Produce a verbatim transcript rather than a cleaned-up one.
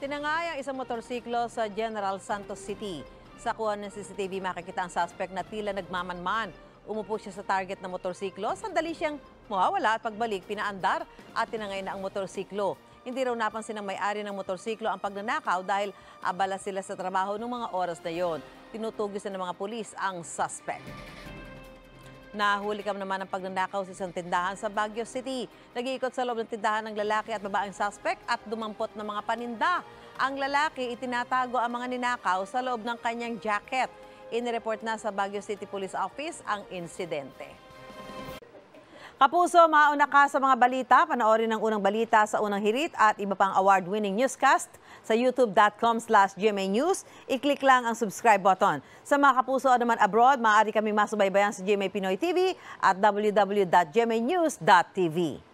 Tinangay ang isang motorsiklo sa General Santos City. Sa kuha ng C C T V, makikita ang suspect na tila nagmamanman. Umupo siya sa target na motorsiklo, sandali siyang mawawala at pagbalik pinaandar at tinangay na ang motorsiklo. Hindi raw napansin ng may-ari ng motorsiklo ang pagnanakaw dahil abala sila sa trabaho ng mga oras na yon. Tinutugis na ng mga pulis ang suspect. Nahuli kam naman ang pagnanakaw sa isang tindahan sa Baguio City. Nag-iikot sa loob ng tindahan ng lalaki at babaeng suspect at dumampot ng mga paninda. Ang lalaki itinatago ang mga ninakaw sa loob ng kanyang jacket. Inireport na sa Baguio City Police Office ang insidente. Kapuso, mauna ka sa mga balita. Panoorin ang unang balita sa unang hirit at iba pang award-winning newscast sa youtube dot com slash G M A News. I-click lang ang subscribe button. Sa mga kapuso naman abroad, maaari kaming masubaybayan sa G M A Pinoy T V at w w w dot g m a news dot t v.